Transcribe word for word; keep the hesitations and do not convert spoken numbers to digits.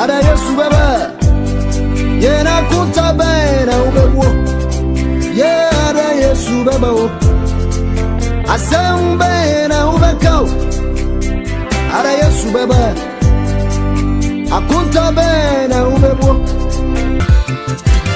Ada Yesu Beba. Yena kunta bena ubewo. Ye ada Yesu Beba. Asem bena ubekao. Ada Yesu Beba. Akunta bena ubewo.